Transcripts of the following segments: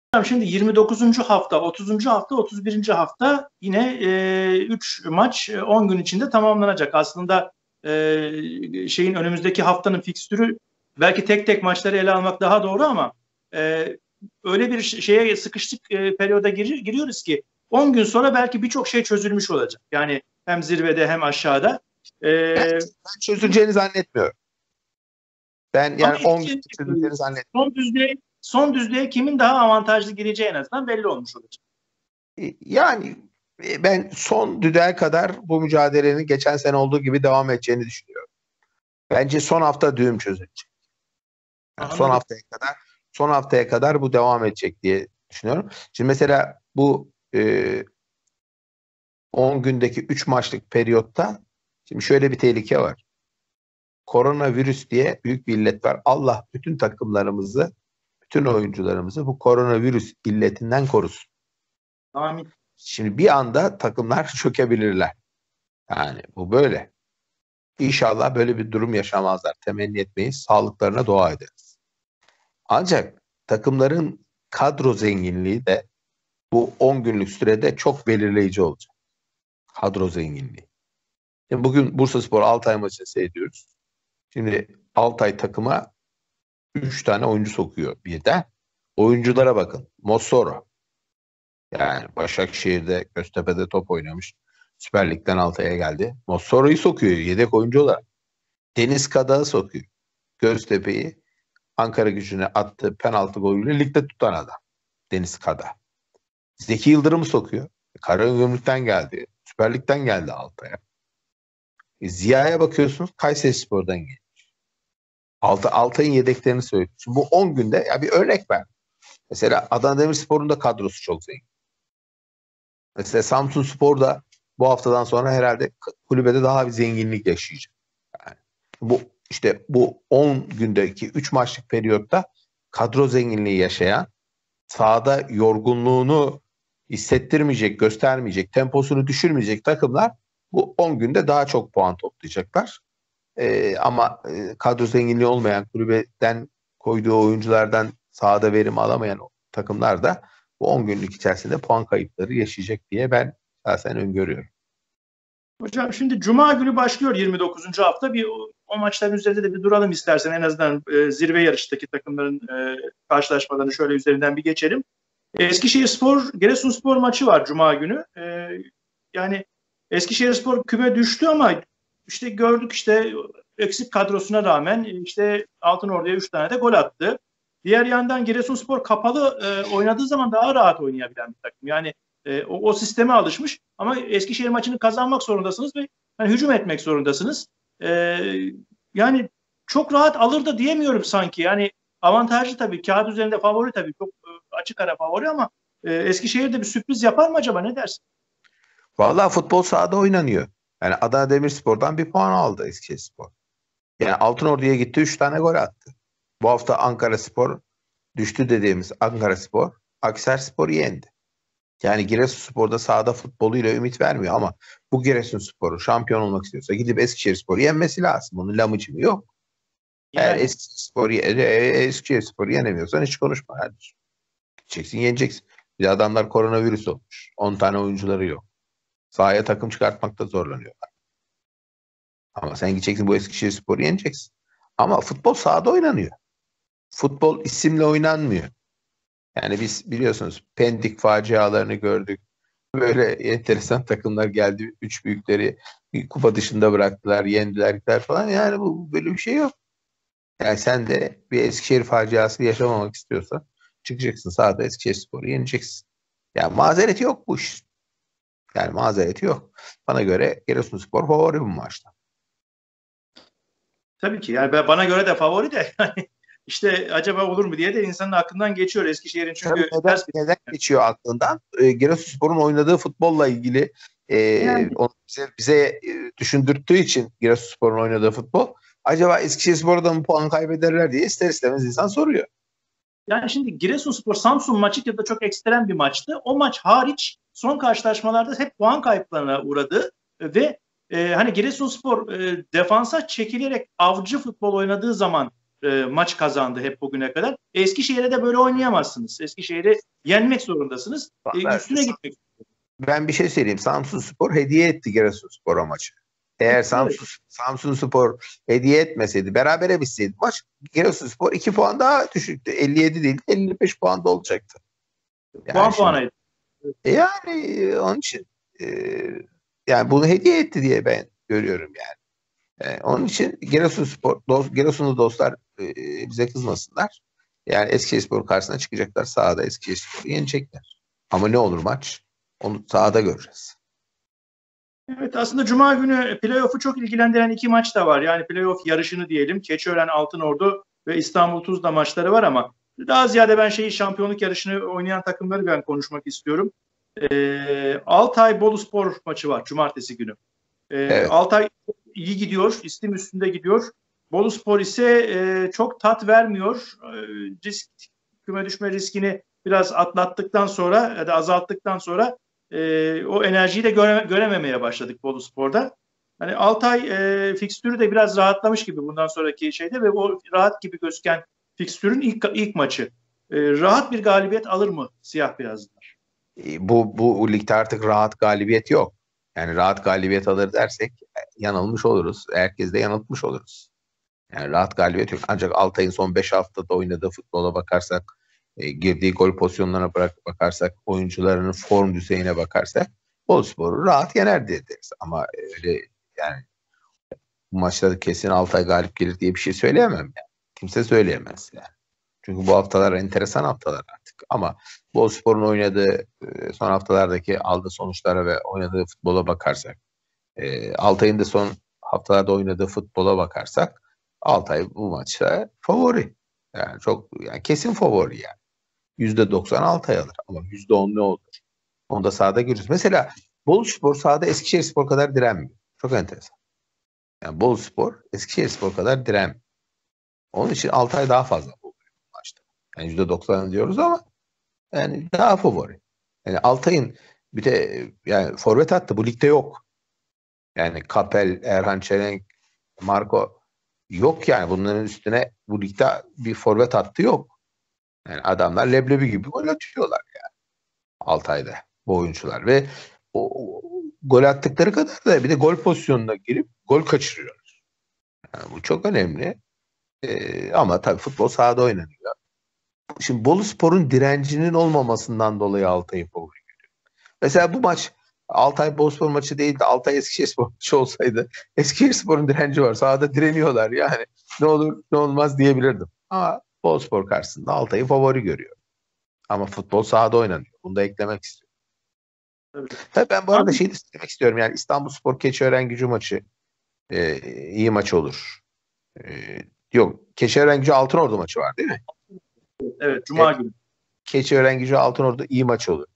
Şimdi 29. hafta, 30. hafta, 31. hafta yine 3 maç 10 gün içinde tamamlanacak. Aslında önümüzdeki haftanın fikstürü belki tek tek maçları ele almak daha doğru ama öyle bir şeye sıkıştık periyoda giriyoruz ki 10 gün sonra belki birçok şey çözülmüş olacak. Yani hem zirvede hem aşağıda. Ben çözüleceğini zannetmiyorum. Ben yani 10 gün çözüleceğini zannetmiyorum. Son düzlüğe kimin daha avantajlı gireceği en azından belli olmuş olacak. Yani ben son düdüğe kadar bu mücadelenin geçen sene olduğu gibi devam edeceğini düşünüyorum. Bence son hafta düğüm çözülecek. Yani son haftaya kadar bu devam edecek diye düşünüyorum. Şimdi mesela bu 10 gündeki 3 maçlık periyotta şimdi şöyle bir tehlike var. Koronavirüs diye büyük bir illet var. Allah bütün takımlarımızı, bütün oyuncularımızı bu koronavirüs illetinden korusun. Amin. Şimdi bir anda takımlar çökebilirler. Yani bu böyle. İnşallah böyle bir durum yaşamazlar. Temenni etmeyiz. Sağlıklarına dua ederiz. Ancak takımların kadro zenginliği de bu 10 günlük sürede çok belirleyici olacak. Kadro zenginliği. Şimdi bugün Bursaspor Altay maçını seyrediyoruz. Şimdi Altay takıma 3 tane oyuncu sokuyor birden. Oyunculara bakın. Mossoro. Yani Başakşehir'de, Göztepe'de top oynamış. Süper Lig'den Altay'a geldi. Mossoro'yu sokuyor yedek oyuncu olarak. Deniz Kada'yı sokuyor. Göztepe'yi Ankaragücü'ne attığı penaltı golüyle ligde tutan adam. Deniz Kada. Zeki Yıldırım'ı sokuyor. Karagümrük'ten geldi. Süper Lig'den geldi Altay'a. Ziya'ya bakıyorsunuz Kayserispor'dan gelmiş. Altay'ın yedeklerini söylüyor. Şimdi bu 10 günde ya bir örnek ver. Mesela Adana Demirspor'un da kadrosu çok zengin. Mesela Samsunspor da bu haftadan sonra herhalde kulübede daha bir zenginlik yaşayacak. Yani bu 10 gündeki 3 maçlık periyotta kadro zenginliği yaşayan, sahada yorgunluğunu hissettirmeyecek, göstermeyecek, temposunu düşürmeyecek takımlar bu 10 günde daha çok puan toplayacaklar. Ama kadro zenginliği olmayan, kulübeden koyduğu oyunculardan sahada verim alamayan takımlar da bu 10 günlük içerisinde puan kayıpları yaşayacak diye ben şahsen öngörüyorum. Hocam şimdi Cuma günü başlıyor 29. hafta. O maçların üzerinde de bir duralım istersen. En azından zirve yarıştaki takımların karşılaşmalarını şöyle üzerinden bir geçelim. Eskişehirspor, Giresunspor maçı var Cuma günü. Yani Eskişehirspor küme düştü ama işte gördük eksik kadrosuna rağmen Altınordu'ya 3 tane de gol attı. Diğer yandan Giresunspor kapalı oynadığı zaman daha rahat oynayabilen bir takım. Yani o sisteme alışmış ama Eskişehir maçını kazanmak zorundasınız ve hücum etmek zorundasınız. Yani çok rahat alır da diyemiyorum sanki. Yani avantajlı tabii. Kağıt üzerinde favori tabii. Çok açık ara favori ama Eskişehir'de bir sürpriz yapar mı acaba? Ne dersin? Vallahi futbol sahada oynanıyor. Yani Adana Demirspor'dan bir puan aldı Eskişehirspor. Yani Altınordu'ya gitti 3 tane gol attı. Bu hafta Ankaraspor düştü dediğimiz Ankaraspor Akhisarspor'u yendi. Yani Giresunspor'da sahada futboluyla ümit vermiyor ama bu Giresunspor'u şampiyon olmak istiyorsa gidip Eskişehirspor'u yenmesi lazım. Bunun lamıcımı yok. Eğer Eskişehirspor'u yenemiyorsan hiç konuşma kardeşim. Gideceksin, yeneceksin. Bir de adamlar koronavirüs olmuş. 10 tane oyuncuları yok. Sahaya takım çıkartmakta zorlanıyorlar. Ama sen gideceksin bu Eskişehirspor'u yeneceksin. Ama futbol sahada oynanıyor. Futbol isimle oynanmıyor. Yani biz biliyorsunuz Pendik facialarını gördük. Böyle enteresan takımlar geldi. 3 büyükleri bir kupa dışında bıraktılar, yendiler falan. Yani bu böyle bir şey yok. Yani sen de bir Eskişehir faciası yaşamamak istiyorsan çıkacaksın sahada Eskişehirspor'u yeneceksin. Yani mazereti yok bu iş. Yani mazereti yok. Bana göre Giresunspor favori bu maçta. Tabii ki. Yani bana göre de favori de acaba olur mu diye de insanın aklından geçiyor Eskişehir'in çünkü neden geçiyor aklından? Giresunspor'un oynadığı futbolla ilgili onu bize düşündürttüğü için Giresunspor'un oynadığı futbol acaba Eskişehirspor'da mı puan kaybederler diye ister istemez insan soruyor. Yani şimdi Giresunspor Samsun maçı da çok ekstrem bir maçtı. O maç hariç son karşılaşmalarda hep puan kayıplarına uğradı ve Giresunspor defansa çekilerek avcı futbol oynadığı zaman maç kazandı hep bugüne kadar. Eskişehir'e de böyle oynayamazsınız. Eskişehir'i yenmek zorundasınız. Üstüne gitmek. Ben bir şey söyleyeyim. Samsunspor hediye etti Giresunspor'a maçı. Eğer Samsunspor hediye etmeseydi, berabere bitseydi maç, Giresunspor 2 puan daha düşüktü. 57 değil, 55 puanda olacaktı. Yani Puanaydı. Yani onun için yani bunu hediye etti diye ben görüyorum yani. Onun için Giresunlu dostlar bize kızmasınlar. Yani Eskişehirspor karşısına çıkacaklar. Sahada Eskişehirspor'u yenecekler. Ama ne olur maç? Onu sahada göreceğiz. Evet, aslında Cuma günü playoff'u çok ilgilendiren 2 maç da var. Yani playoff yarışını diyelim. Keçiören Altınordu ve İstanbul Tuzla maçları var ama daha ziyade ben şampiyonluk yarışını oynayan takımları ben konuşmak istiyorum. Altay Boluspor maçı var Cumartesi günü. Evet. Altay iyi gidiyor, istim üstünde gidiyor. Boluspor ise çok tat vermiyor. Küme düşme riskini biraz atlattıktan sonra ya da azalttıktan sonra o enerjiyi de görememeye başladık Boluspor'da. Hani Altay fikstürü de biraz rahatlamış gibi bundan sonraki şeyde ve o rahat gibi gözüken fikstürün ilk maçı. Rahat bir galibiyet alır mı siyah beyazlar? Bu ligde artık rahat galibiyet yok. Yani rahat galibiyet alır dersek yanılmış oluruz. Herkes de yanıltmış oluruz. Yani rahat galibiyet yok. Ancak Altay'ın son 5 haftada oynadığı futbola bakarsak, girdiği gol pozisyonlarına bakarsak, oyuncularının form düzeyine bakarsak Boluspor'u rahat yener diye deriz. Ama öyle yani bu maçta kesin Altay galip gelir diye bir şey söyleyemem yani. Kimse söyleyemez yani. Çünkü bu haftalar enteresan haftalar artık. Ama Boluspor'un oynadığı son haftalardaki aldığı sonuçlara ve oynadığı futbola bakarsak, Altay'ın da son haftalarda oynadığı futbola bakarsak Altay bu maçta favori. Yani kesin favori yani. %90 Altay alır ama %10 ne olur? Onu da sahada görürüz. Mesela Boluspor sahada Eskişehirspor kadar direnmiyor. Çok enteresan. Yani Boluspor Eskişehirspor kadar direnmiyor. Onun için Altay daha fazla favori bu maçta. Yani %90 diyoruz ama yani daha favori. Yani Altay'ın bir de yani forvet hattı bu ligde yok. Yani Kapel, Erhan Çelenk, Marco yok yani. Bunların üstüne bu ligde bir forvet hattı yok. Yani adamlar leblebi gibi gol atıyorlar yani Altay'da bu oyuncular ve o gol attıkları kadar da bir de gol pozisyonuna girip gol kaçırıyorlar. Yani bu çok önemli. Ama tabii futbol sahada oynanıyor. Şimdi Boluspor'un direncinin olmamasından dolayı Altay'ı favori. Mesela bu maç Altay Boluspor maçı değil de Altay Eskişehirspor maçı olsaydı Eskişehirspor'un direnci var. Sahada direniyorlar yani. Ne olur ne olmaz diyebilirdim. Ama Boluspor karşısında Altay'ı favori görüyor. Ama futbol sahada oynanıyor. Bunu da eklemek istiyorum. Tabii ben bu arada şey demek istiyorum. Yani İstanbulspor Keçiören maçı iyi maç olur. Yok. Keçiören Altınordu maçı var değil mi? Evet. Cuma günü. Keçiören Altınordu iyi maç olur.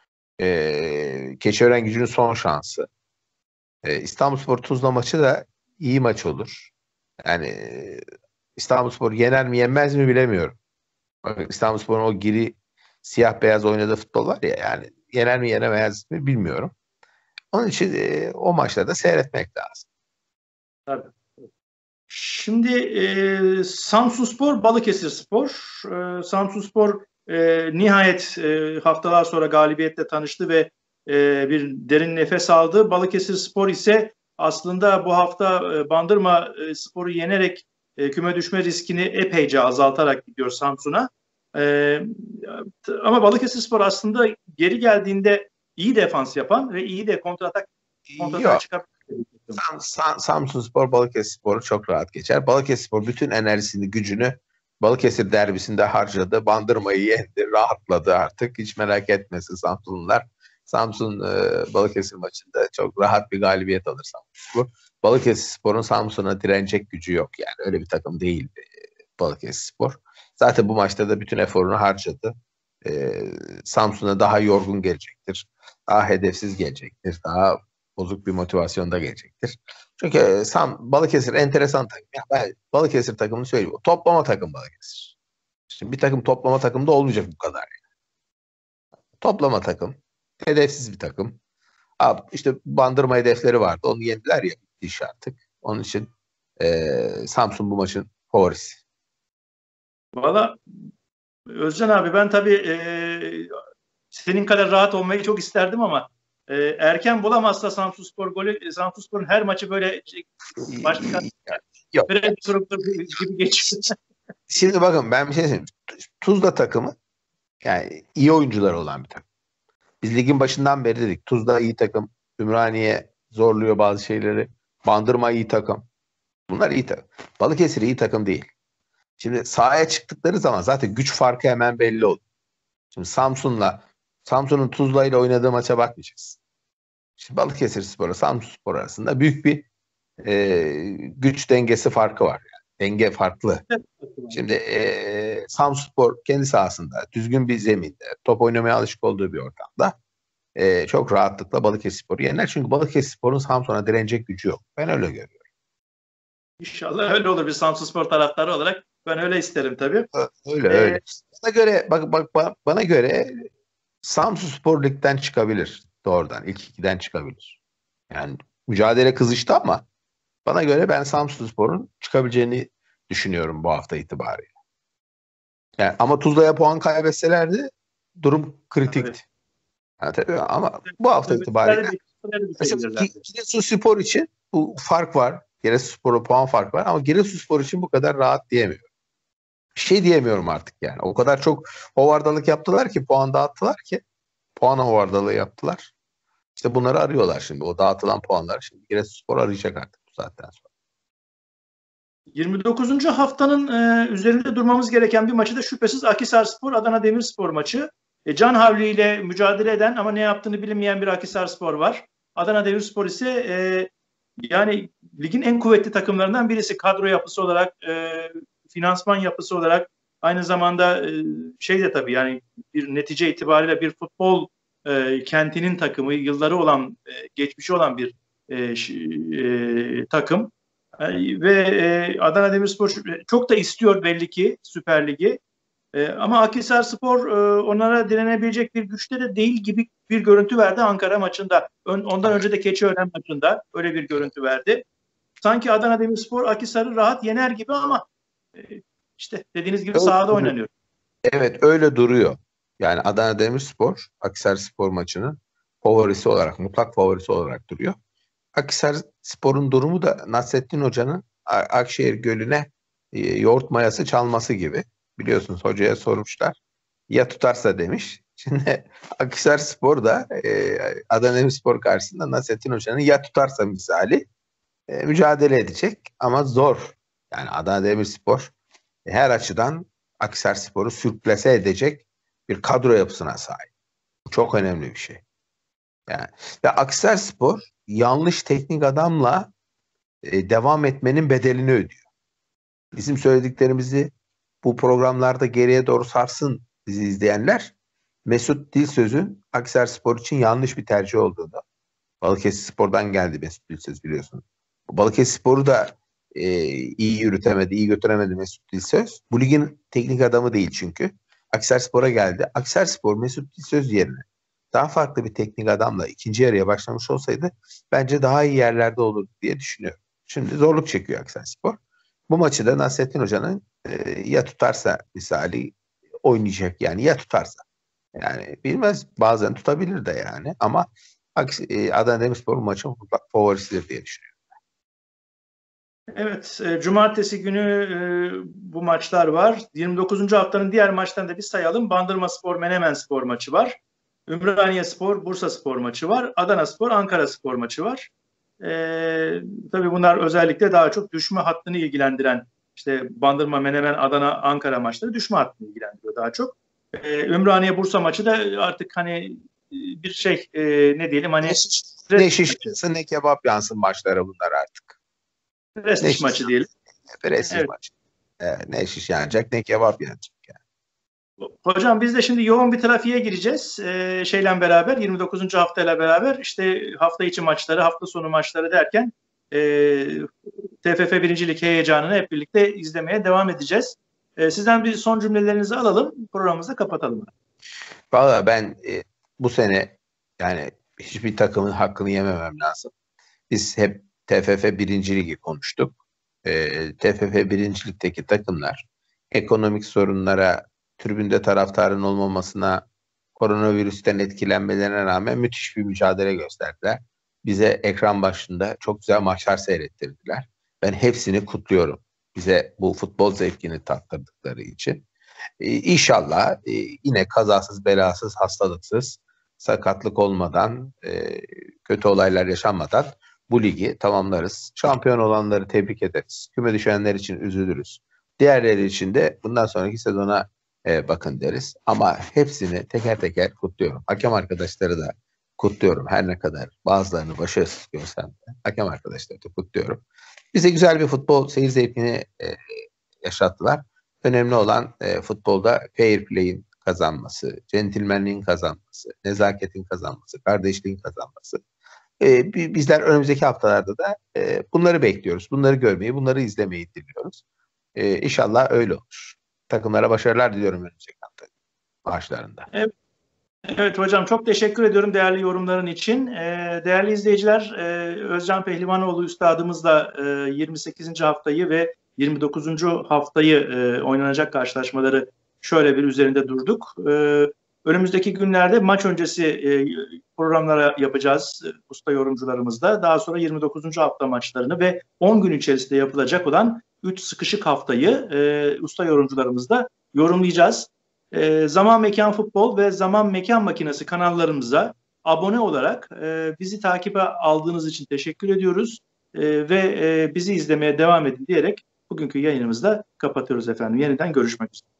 Keçiören son şansı. İstanbulspor Tuzla maçı da iyi maç olur. Yani İstanbulspor yener mi yenmez mi bilemiyorum. İstanbulspor'un o siyah beyaz oynadığı futbol var ya yani yener mi yenemez mi bilmiyorum. Onun için o maçlarda seyretmek lazım. Tabii. Şimdi Samsunspor Balıkesirspor. Samsunspor nihayet haftalar sonra galibiyetle tanıştı ve bir derin nefes aldı. Balıkesirspor ise aslında bu hafta Bandırma Spor'u yenerek küme düşme riskini epeyce azaltarak gidiyor Samsun'a. Ama Balıkesirspor aslında geri geldiğinde iyi defans yapan ve iyi de kontrata çıkabilir. Samsunspor Balıkesirspor'u çok rahat geçer. Balıkesirspor bütün enerjisini, gücünü Balıkesir derbisinde harcadı. Bandırmayı yendi, rahatladı artık. Hiç merak etmesin Samsunlular. Samsun Balıkesir maçında çok rahat bir galibiyet alır Samsunspor. Balıkesirspor'un Samsun'a direnecek gücü yok. Yani öyle bir takım değil Balıkesirspor. Zaten bu maçta da bütün eforunu harcadı. Samsun'a daha yorgun gelecektir. Daha hedefsiz gelecektir. Daha bozuk bir motivasyonda gelecektir. Çünkü Balıkesir enteresan takım. Balıkesir takımını söyleyeyim. Toplama takım Balıkesir. Şimdi bir takım toplama takımda olmayacak bu kadar. Toplama takım. Hedefsiz bir takım. İşte Bandırma hedefleri vardı. Onu yendiler ya iş artık. Onun için Samsun bu maçın favorisi. Valla Özcan abi, ben tabii senin kadar rahat olmayı çok isterdim ama erken bulamazsa Samsunspor golü, Samsunspor'un her maçı böyle başlık Yok. gibi geçiyor. Şimdi bakın, ben bir şey söyleyeyim. Tuzla takımı yani iyi oyuncular olan bir takım. Biz ligin başından beri dedik. Tuzla iyi takım. Ümraniye zorluyor bazı şeyleri. Bandırma iyi takım. Bunlar iyi takım. Balıkesir iyi takım değil. Şimdi sahaya çıktıkları zaman zaten güç farkı hemen belli oldu. Şimdi Samsun'un Tuzla ile oynadığı maça bakmayacağız. Şimdi Balıkesirspor'la Samsunspor arasında büyük bir güç dengesi farkı var. Yani. Denge farklı. Şimdi Samsunspor kendi sahasında, düzgün bir zeminde, top oynamaya alışık olduğu bir ortamda çok rahatlıkla Balıkesirspor'u yener. Çünkü Balıkesirspor'un Samsun'a direnecek gücü yok. Ben öyle görüyorum. İnşallah öyle olur, bir Samsunspor taraftarı olarak ben öyle isterim tabii. Öyle. Bana göre bana göre Samsunspor ligden çıkabilir doğrudan. İlk 2'den çıkabilir. Yani mücadele kızıştı ama bana göre ben Samsunspor'un çıkabileceğini düşünüyorum bu hafta itibariyle. Yani ama Tuzla'ya puan kaybetselerdi durum kritikti. Evet. Yani tabii, ama bu hafta itibariyle mesela Giresunspor için bu fark var. Giresunspor'a puan fark var ama Giresunspor için bu kadar rahat diyemiyorum. Bir şey diyemiyorum artık yani. O kadar çok hovardalık yaptılar ki, puan dağıttılar ki. Puan hovardalığı yaptılar. İşte bunları arıyorlar şimdi. O dağıtılan puanlar şimdi Giresunspor arayacak artık bu saatten sonra. 29. haftanın üzerinde durmamız gereken bir maçı da şüphesiz Akhisarspor Adana Demirspor maçı. Can havliyle mücadele eden ama ne yaptığını bilinmeyen bir Akhisarspor var. Adana Demirspor ise yani ligin en kuvvetli takımlarından birisi, kadro yapısı olarak, finansman yapısı olarak, aynı zamanda şey de tabii, yani bir netice itibariyle bir futbol kentinin takımı, yılları olan, geçmişi olan bir takım. Ve Adana Demirspor çok da istiyor belli ki Süper Lig'i. Ama Akhisarspor onlara direnebilecek bir güçte de değil gibi bir görüntü verdi Ankara maçında. Ondan önce de Keçiören maçında öyle bir görüntü verdi. Sanki Adana Demirspor Akhisar'ı rahat yener gibi ama işte dediğiniz gibi sahada oynanıyor. Evet, öyle duruyor. Yani Adana Demirspor Akhisarspor maçının favorisi olarak, mutlak favorisi olarak duruyor. Akhisarspor'un durumu da Nasrettin Hoca'nın Akşehir Gölü'ne yoğurt mayası çalması gibi. Biliyorsunuz, hocaya sormuşlar. Ya tutarsa demiş. Şimdi Akhisarspor da Adana Demirspor karşısında Nasrettin Hoca'nın ya tutarsa misali mücadele edecek ama zor. Yani Adana Demirspor her açıdan Akhisarspor'u sürklase edecek bir kadro yapısına sahip. Bu çok önemli bir şey. Yani ve Akhisarspor yanlış teknik adamla devam etmenin bedelini ödüyor. Bizim söylediklerimizi bu programlarda geriye doğru sarsın bizi izleyenler. Mesut Dilsöz'ün Akhisarspor için yanlış bir tercih olduğunu. Balıkesirspor'dan geldi Mesut Dilsöz, biliyorsun. Balıkesirspor'u da iyi yürütemedi, iyi götüremedi Mesut Dilsöz. Bu ligin teknik adamı değil çünkü. Akhisarspor'a geldi. Akhisarspor Mesut Dilsöz yerine daha farklı bir teknik adamla ikinci yarıya başlamış olsaydı bence daha iyi yerlerde olurdu diye düşünüyorum. Şimdi zorluk çekiyor Akhisarspor. Bu maçı da Nasrettin Hoca'nın ya tutarsa misali oynayacak, yani ya tutarsa. Yani bilmez, bazen tutabilir de yani, ama Adana Demirspor maçın mutlak favorisidir diye düşünüyorum. Evet, cumartesi günü bu maçlar var. 29. haftanın diğer maçlarını da bir sayalım. Bandırmaspor Menemenspor maçı var. Ümraniyespor Bursaspor maçı var. Adanaspor Ankaraspor maçı var. Tabii bunlar özellikle daha çok düşme hattını ilgilendiren, işte Bandırma, Menemen, Adana, Ankara maçları düşme hattını ilgilendiriyor daha çok. Ümraniye Bursa maçı da artık hani bir şey, ne diyelim, hani ne şiş yansın ne kebap yansın maçlara bunlar artık. prestij maçı diyelim. Prestij Evet. maçı. Ne şiş yanacak ne kebap yanacak. Yani. Hocam biz de şimdi yoğun bir trafiğe gireceğiz. Şeyle beraber, 29. haftayla beraber, işte hafta içi maçları, hafta sonu maçları derken TFF 1. Lig heyecanını hep birlikte izlemeye devam edeceğiz. Sizden bir son cümlelerinizi alalım. Programımızı kapatalım. Valla ben bu sene yani hiçbir takımın hakkını yememem lazım. Biz hep TFF 1. Ligi konuştuk. TFF 1. Lig'deki takımlar ekonomik sorunlara, tribünde taraftarın olmamasına, koronavirüsten etkilenmelerine rağmen müthiş bir mücadele gösterdiler. Bize ekran başında çok güzel maçlar seyrettirdiler. Ben hepsini kutluyorum. Bize bu futbol zevkini tattırdıkları için. İnşallah yine kazasız, belasız, hastalıksız, sakatlık olmadan, kötü olaylar yaşanmadan bu ligi tamamlarız. Şampiyon olanları tebrik ederiz. Küme düşenler için üzülürüz. Diğerleri için de bundan sonraki sezona bakın deriz. Ama hepsini teker teker kutluyorum. Hakem arkadaşları da kutluyorum. Her ne kadar bazılarını başarısız görsem de hakem arkadaşları da kutluyorum. Bize güzel bir futbol seyir zevkini yaşattılar. Önemli olan futbolda fair play'in kazanması, centilmenliğin kazanması, nezaketin kazanması, kardeşliğin kazanması. Bizler önümüzdeki haftalarda da bunları bekliyoruz. Bunları görmeyi, bunları izlemeyi diliyoruz. İnşallah öyle olur. Takımlara başarılar diliyorum önümüzdeki hafta maçlarında. Evet. Evet hocam, çok teşekkür ediyorum değerli yorumların için. Değerli izleyiciler, Özcan Pehlivanoğlu üstadımızla 28. haftayı ve 29. haftayı oynanacak karşılaşmaları şöyle bir üzerinde durduk. Önümüzdeki günlerde maç öncesi programlara yapacağız usta yorumcularımızla. Daha sonra 29. hafta maçlarını ve 10 gün içerisinde yapılacak olan 3 sıkışık haftayı usta yorumcularımızla yorumlayacağız. Zaman Mekan Futbol ve Zaman Mekan Makinesi kanallarımıza abone olarak bizi takibe aldığınız için teşekkür ediyoruz. Ve bizi izlemeye devam edin diyerek bugünkü yayınımızda kapatıyoruz efendim. Yeniden görüşmek üzere.